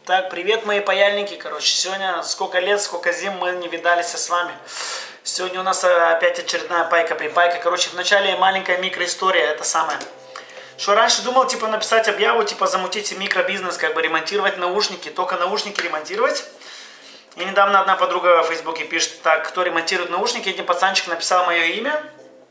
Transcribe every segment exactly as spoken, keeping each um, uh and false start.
Так, привет, мои паяльники, короче, сегодня сколько лет, сколько зим мы не видались с вами. Сегодня у нас опять очередная пайка-припайка, короче, вначале маленькая микроистория, это самое. Что раньше думал, типа, написать объяву, типа, замутить микробизнес, как бы ремонтировать наушники, только наушники ремонтировать. И недавно одна подруга в Фейсбуке пишет, так, кто ремонтирует наушники, один пацанчик написал мое имя.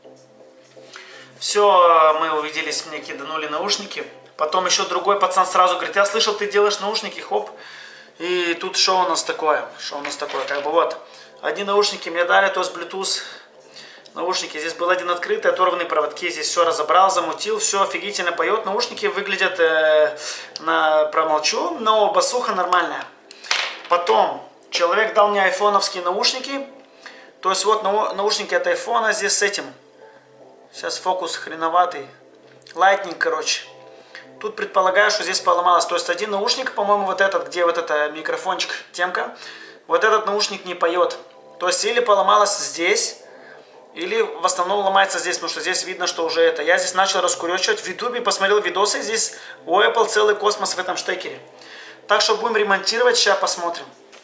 Все, мы увиделись, мне киданули наушники. Потом еще другой пацан сразу говорит, я слышал, ты делаешь наушники, хоп. И тут что у нас такое? Что у нас такое? Как бы вот, одни наушники мне дали, то есть Bluetooth наушники. Здесь был один открытый, оторванные проводки. Здесь все разобрал, замутил, все офигительно поет. Наушники выглядят, э, на, промолчу, но басуха нормальная. Потом человек дал мне айфоновские наушники. То есть вот наушники от айфона здесь с этим. Сейчас фокус хреноватый. Lightning, короче. Тут предполагаю, что здесь поломалось. То есть один наушник, по-моему, вот этот, где вот это микрофончик, темка, вот этот наушник не поет. То есть или поломалось здесь, или в основном ломается здесь, потому что здесь видно, что уже это. Я здесь начал раскуречивать в ютубе, посмотрел видосы, здесь у Apple целый космос в этом штекере. Так что будем ремонтировать, сейчас посмотрим.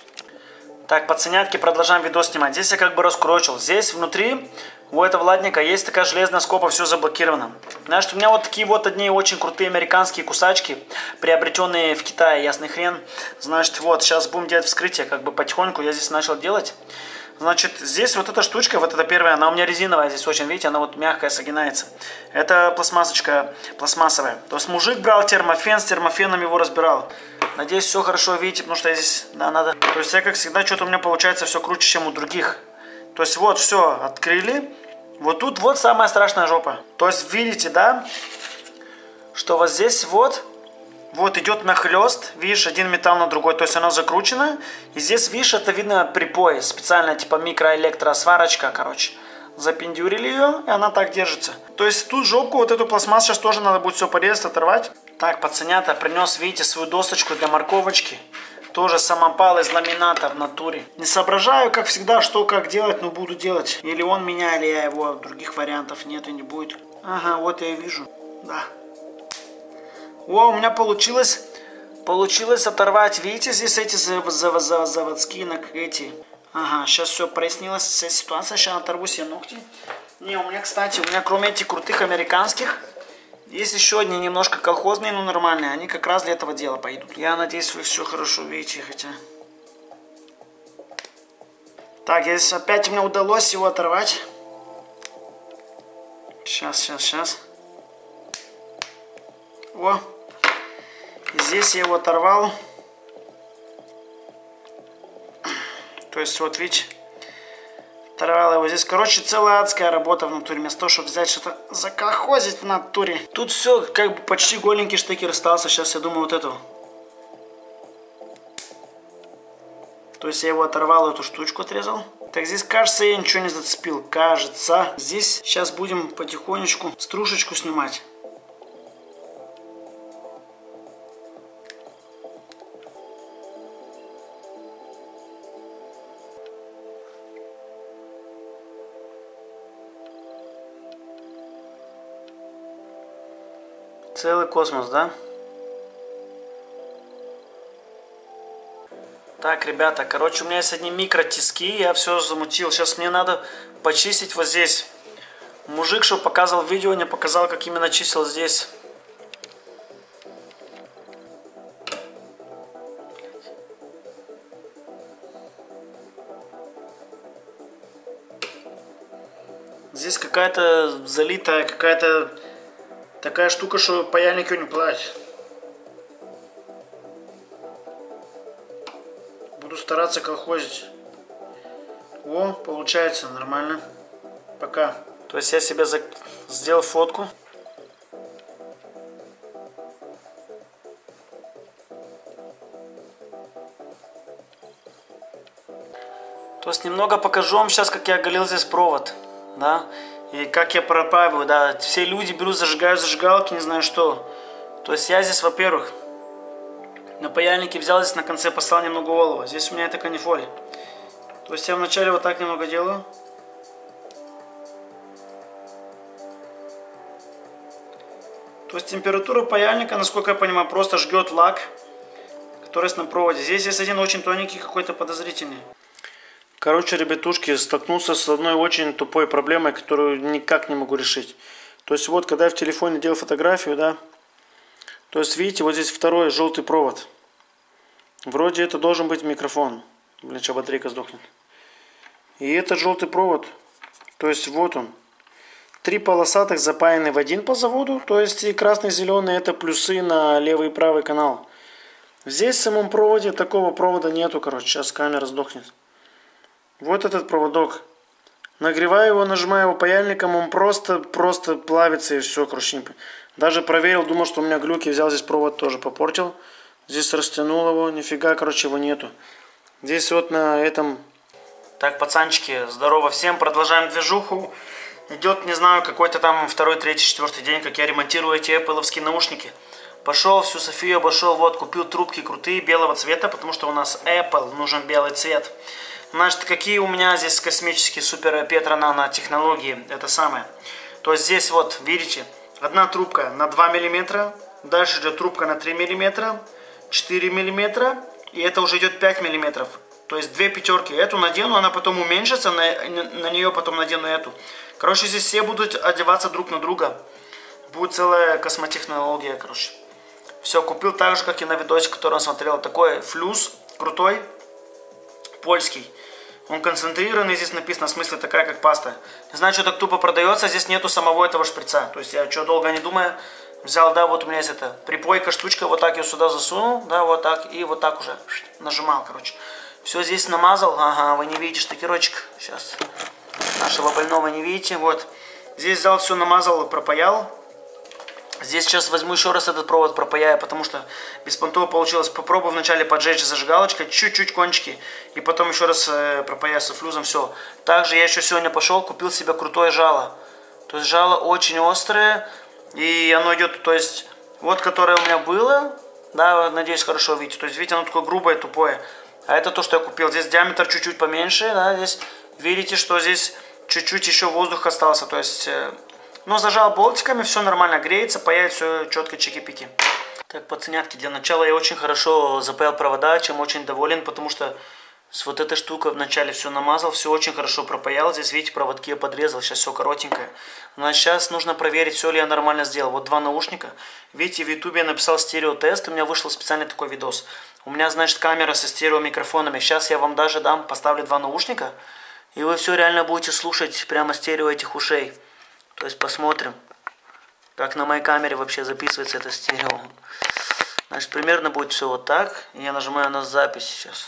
Так, пацанятки, продолжаем видос снимать. Здесь я как бы раскурочил. Здесь внутри у этого ладника есть такая железная скоба, все заблокировано. Знаешь, у меня вот такие вот одни очень крутые американские кусачки, приобретенные в Китае, ясный хрен. Значит, вот, сейчас будем делать вскрытие, как бы потихоньку я здесь начал делать. Значит, здесь вот эта штучка, вот эта первая, она у меня резиновая, здесь очень, видите, она вот мягкая, согинается. Это пластмассочка, пластмассовая. То есть мужик брал термофен, с термофеном его разбирал. Надеюсь, все хорошо видите, потому что я здесь, да, надо. То есть я, как всегда, что-то у меня получается все круче, чем у других. То есть вот, все, открыли. Вот тут вот самая страшная жопа. То есть видите, да, что вот здесь вот, вот идет нахлест, видишь, один металл на другой, то есть оно закручено. И здесь, видишь, это видно припой, специальная типа микроэлектросварочка, короче. Запендюрили ее, и она так держится. То есть тут жопку, вот эту пластмассу сейчас тоже надо будет все порезать, оторвать. Так, пацанята, принес, видите, свою досточку для морковочки. Тоже самопал из ламината в натуре. Не соображаю, как всегда, что как делать, но буду делать. Или он меня, или я его. Других вариантов нет и не будет. Ага, вот я и вижу. Да. О, у меня получилось. Получилось оторвать. Видите, здесь эти заводские эти. Ага, сейчас все прояснилось. Вся ситуация. Сейчас оторву себе ногти. Не, у меня, кстати, у меня кроме этих крутых американских, есть еще одни немножко колхозные, но нормальные. Они как раз для этого дела пойдут. Я надеюсь, вы все хорошо видите, хотя... Так, здесь опять мне удалось его оторвать. Сейчас, сейчас, сейчас. О! Здесь я его оторвал. То есть, вот видите... Оторвал его здесь. Короче, целая адская работа в натуре. Вместо того, чтобы взять что-то заколхозить в натуре. Тут все как бы почти голенький штекер остался. Сейчас я думаю вот эту. То есть я его оторвал, эту штучку отрезал. Так, здесь, кажется, я ничего не зацепил. Кажется. Здесь сейчас будем потихонечку стружечку снимать. Целый космос, да? Так, ребята, короче, у меня есть одни микротиски, я все замутил. Сейчас мне надо почистить вот здесь. Мужик, что показывал видео, не показал, как именно чистил здесь. Здесь какая-то залитая, какая-то... Такая штука, что паяльник ее не платит. Буду стараться колхозить. О, получается нормально. Пока. То есть я себе за... сделал фотку. То есть немного покажу вам сейчас, как я оголил здесь провод. Да? И как я пропаиваю, да, все люди берут, зажигают зажигалки, не знаю что. То есть я здесь, во-первых, на паяльнике взял здесь на конце, поставил немного олова. Здесь у меня это канифоль. То есть я вначале вот так немного делаю. То есть температура паяльника, насколько я понимаю, просто жгет лак. второстном проводе. Здесь есть один очень тоненький, какой-то подозрительный. Короче, ребятушки, столкнулся с одной очень тупой проблемой, которую никак не могу решить. То есть вот, когда я в телефоне делал фотографию, да, то есть видите, вот здесь второй желтый провод. Вроде это должен быть микрофон. Блин, сейчас батарейка сдохнет. И этот желтый провод, то есть вот он. Три полосатых запаяны в один по заводу, то есть и красный, зеленый это плюсы на левый и правый канал. Здесь в самом проводе такого провода нету, короче, сейчас камера сдохнет. Вот этот проводок. Нагреваю его, нажимаю его паяльником, он просто, просто плавится и все, короче. Даже проверил, думал, что у меня глюки, взял здесь провод, тоже попортил. Здесь растянул его, нифига, короче, его нету. Здесь вот на этом... Так, пацанчики, здорово всем, продолжаем движуху. Идет, не знаю, какой-то там второй, третий, четвертый день, как я ремонтирую эти Apple-овские наушники. Пошел, всю Софию обошел, вот, купил трубки крутые, белого цвета, потому что у нас Apple, нужен белый цвет. Значит, какие у меня здесь космические супер Петро Нано технологии, это самое. То есть здесь вот, видите, одна трубка на два миллиметра, дальше идет трубка на три миллиметра, четыре миллиметра, и это уже идет пять миллиметров. То есть две пятерки. Эту надену, она потом уменьшится, на, на нее потом надену эту. Короче, здесь все будут одеваться друг на друга. Будет целая космотехнология, короче. Все, купил так же, как и на видосе, который он смотрел. Такой флюс, крутой, польский. Он концентрированный, здесь написано, в смысле, такая, как паста. Не знаю, что так тупо продается, здесь нету самого этого шприца. То есть я что, долго не думая, взял, да, вот у меня есть эта припойка, штучка, вот так ее сюда засунул, да, вот так, и вот так уже нажимал, короче. Все здесь намазал, ага, вы не видите штекерочек, сейчас, нашего больного не видите, вот. Здесь взял, все намазал, пропаял. Здесь сейчас возьму еще раз этот провод, пропаяю, потому что беспонтово получилось. Попробую вначале поджечь зажигалочкой, чуть-чуть кончики, и потом еще раз э, пропаяю со флюзом, все. Также я еще сегодня пошел, купил себе крутое жало. То есть жало очень острое, и оно идет, то есть, вот которое у меня было, да, надеюсь, хорошо видите. То есть, видите, оно такое грубое, тупое. А это то, что я купил. Здесь диаметр чуть-чуть поменьше, да, здесь видите, что здесь чуть-чуть еще воздух остался, то есть... Э, но зажал болтиками, все нормально греется, паяет все четко, чики-пики. Так, пацанятки, для начала я очень хорошо запаял провода, чем очень доволен, потому что с вот этой штукой вначале все намазал, все очень хорошо пропаял. Здесь, видите, проводки я подрезал, сейчас все коротенькое. Но сейчас нужно проверить, все ли я нормально сделал. Вот два наушника. Видите, в ютубе я написал стереотест, у меня вышел специальный такой видос. У меня, значит, камера со стереомикрофонами. Сейчас я вам даже дам, поставлю два наушника, и вы все реально будете слушать прямо стерео этих ушей. То есть посмотрим, как на моей камере вообще записывается это стерео. Значит, примерно будет все вот так. И я нажимаю на запись сейчас.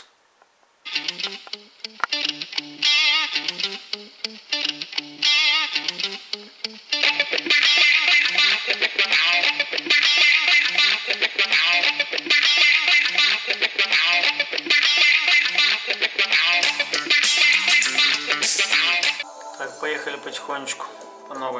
Так, поехали потихонечку по новой.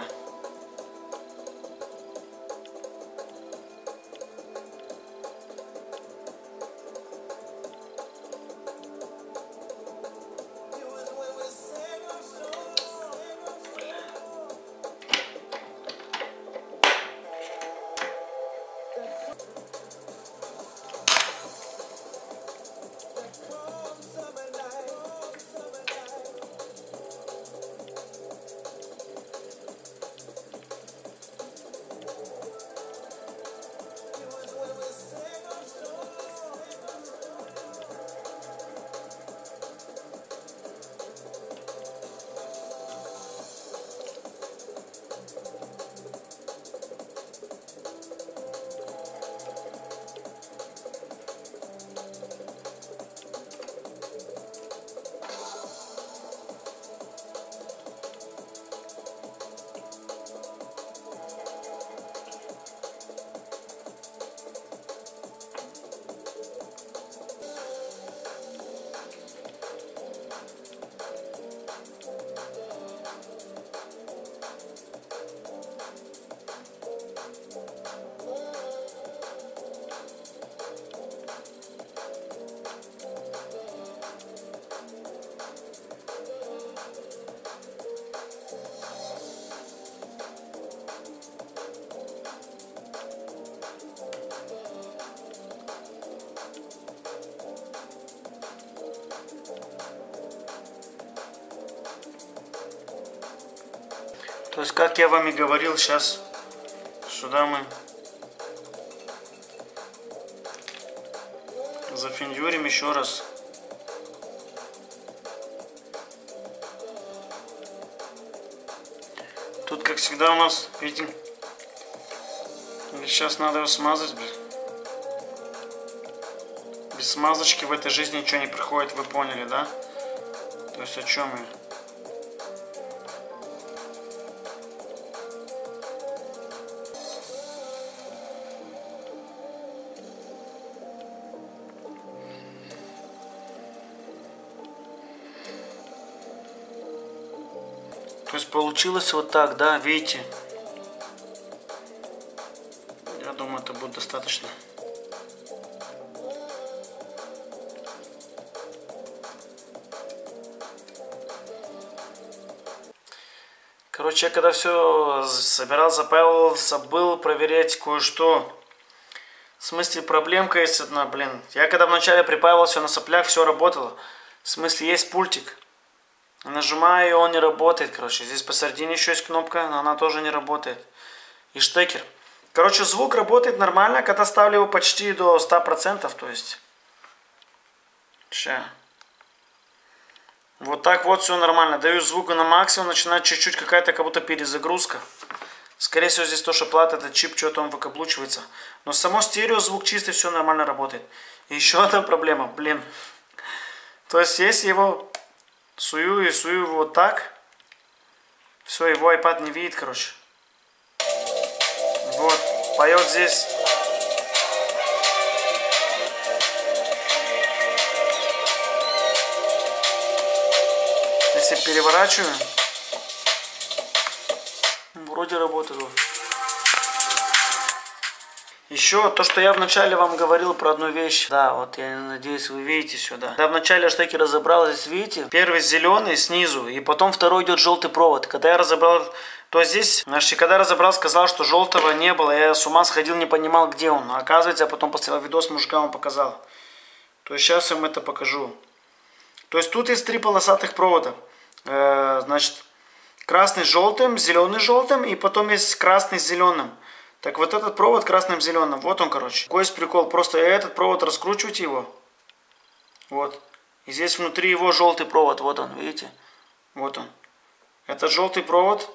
То есть, как я вам и говорил, сейчас сюда мы зафиндюрим еще раз. Тут, как всегда, у нас, видите, сейчас надо его смазать. Без смазочки в этой жизни ничего не приходит, вы поняли, да? То есть о чем я? То есть получилось вот так, да, видите? Я думаю, это будет достаточно. Короче, я когда все собирал, запаивал, забыл проверять кое-что. В смысле, проблемка есть одна, блин. Я когда вначале припаивал все на соплях, все работало. В смысле, есть пультик. Нажимаю, и он не работает, короче. Здесь посередине еще есть кнопка, но она тоже не работает. И штекер. Короче, звук работает нормально, когда ставлю его почти до ста процентов, то есть. Ща. Вот так вот все нормально. Даю звук на максимум, начинает чуть-чуть какая-то как будто перезагрузка. Скорее всего, здесь то, что плата, этот чип, что-то он выкаблучивается. Но само стерео, звук чистый, все нормально работает. И еще одна проблема, блин. То есть, если его сую и сую его вот так, все, его iPad не видит, короче. Вот, поет здесь. Если переворачиваю, вроде работает. Еще то, что я вначале вам говорил про одну вещь. Да, вот я надеюсь, вы видите сюда. Когда вначале штеки разобрал, здесь видите, первый зеленый снизу, и потом второй идет желтый провод. Когда я разобрал, то здесь, значит, когда разобрал, сказал, что желтого не было. Я с ума сходил, не понимал, где он. А оказывается, я потом поставил видос, мужика вам показал. То есть сейчас я вам это покажу. То есть тут есть три полосатых провода. Э, значит, красный с желтым, зеленый с желтым, и потом есть красный с зеленым. Так вот этот провод красным зеленым, вот он, короче. Какой есть прикол, просто этот провод раскручиваете его. Вот. И здесь внутри его желтый провод, вот он, видите? Вот он. Этот желтый провод,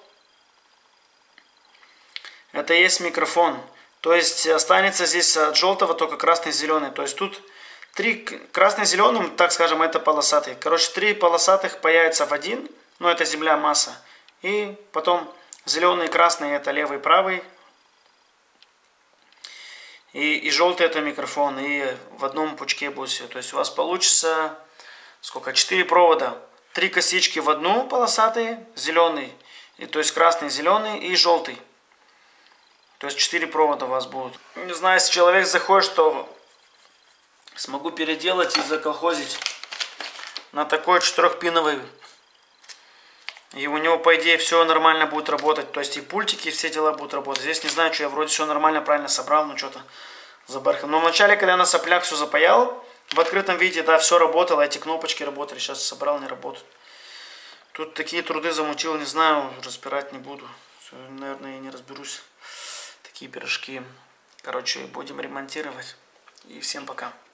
это есть микрофон. То есть останется здесь от желтого только красный зеленый. То есть тут три красный зеленым, так скажем, это полосатый. Короче, три полосатых появится в один, но это земля, масса. И потом зеленый и красный это левый и правый. И, и желтый это микрофон, и в одном пучке будет все. То есть у вас получится сколько? Четыре провода. Три косички в одну полосатые, зеленый, и, то есть красный, зеленый и желтый. То есть четыре провода у вас будут. Не знаю, если человек захочет, что смогу переделать и заколхозить на такой четырехпиновый. И у него, по идее, все нормально будет работать. То есть и пультики, и все дела будут работать. Здесь не знаю, что я вроде все нормально, правильно собрал, но что-то забархал. Но вначале, когда я на соплях все запаял, в открытом виде, да, все работало, эти кнопочки работали. Сейчас собрал, не работают. Тут такие труды замутил, не знаю, разбирать не буду. Все, наверное, я не разберусь. Такие пирожки. Короче, будем ремонтировать. И всем пока.